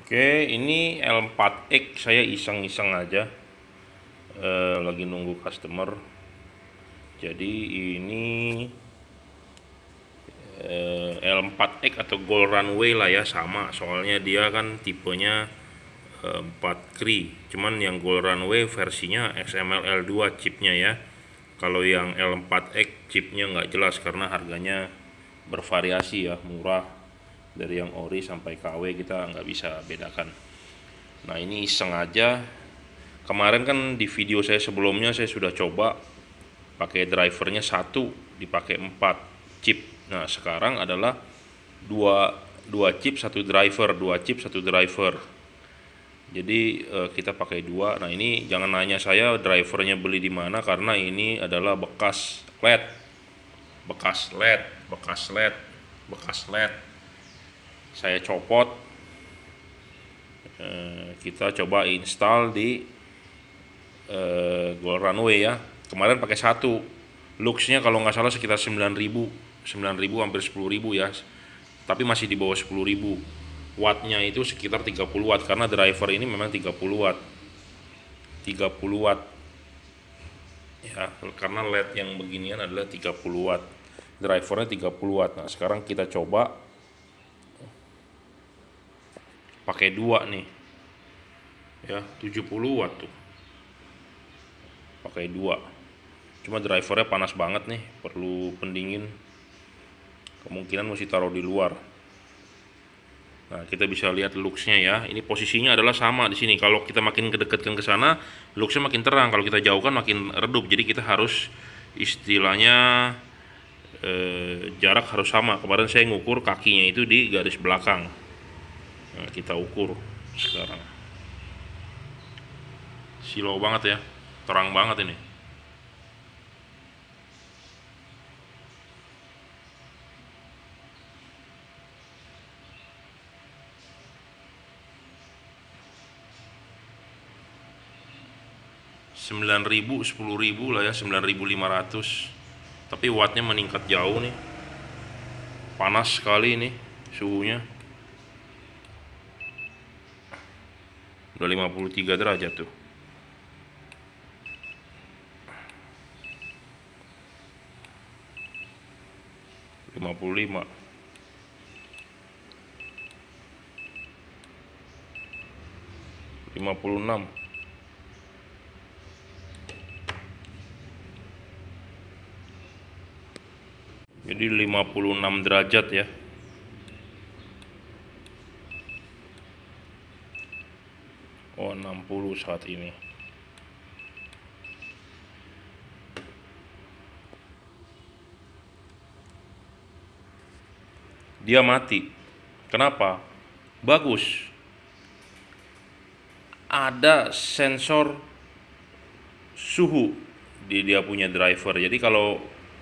Oke, ini L4X saya iseng-iseng aja, lagi nunggu customer. Jadi ini L4X atau Gold Runway lah ya, sama. Soalnya dia kan tipenya 4 Cri. Cuman yang Gold Runway versinya XML L2 chipnya ya. Kalau yang L4X chipnya nggak jelas karena harganya bervariasi ya, murah. Dari yang ori sampai KW kita nggak bisa bedakan. Nah ini iseng aja. Kemarin kan di video saya sebelumnya saya sudah coba pakai drivernya satu, dipakai 4 chip. Nah sekarang adalah dua chip satu driver, dua chip satu driver. Jadi kita pakai dua. Nah ini jangan nanya saya drivernya beli di mana karena ini adalah bekas LED, bekas LED, bekas LED, bekas LED. Saya copot, kita coba install di Gold Runway ya. Kemarin pakai satu, luxnya kalau nggak salah sekitar 9.000 hampir 10.000 ya, tapi masih di bawah 10.000. Wattnya itu sekitar 30 watt karena driver ini memang 30 watt 30 watt ya, karena LED yang beginian adalah 30 watt, drivernya 30 watt. Nah sekarang kita coba pakai dua nih ya, 70 watt tuh pakai dua. Cuma drivernya panas banget nih, perlu pendingin, kemungkinan mesti taruh di luar. Nah kita bisa lihat luxnya ya, ini posisinya adalah sama di sini. Kalau kita makin kedekatkan ke sana luxnya makin terang, kalau kita jauhkan makin redup. Jadi kita harus istilahnya jarak harus sama. Kemarin saya ngukur kakinya itu di garis belakang. Nah, kita ukur sekarang. Silau banget ya, terang banget ini. Rp9.000, Rp10.000 lah ya, 9.500. Tapi wattnya meningkat jauh nih. Panas sekali ini suhunya. Udah 53 derajat tuh. Lima 56. Jadi 56 derajat ya. Oh 60 saat ini. Dia mati. Kenapa? Bagus. Ada sensor suhu di dia punya driver. Jadi kalau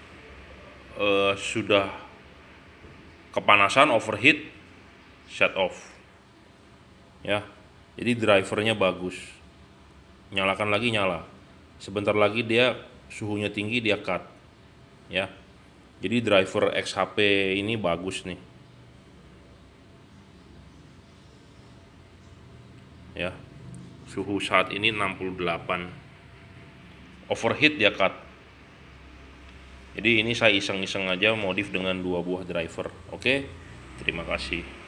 sudah kepanasan, overheat, shut off ya. Jadi drivernya bagus, nyalakan lagi, nyala. Sebentar lagi dia suhunya tinggi, dia cut ya. Jadi driver XHP ini bagus nih ya. Suhu saat ini 68, overheat dia cut. Jadi ini saya iseng-iseng aja modif dengan dua buah driver. Oke, terima kasih.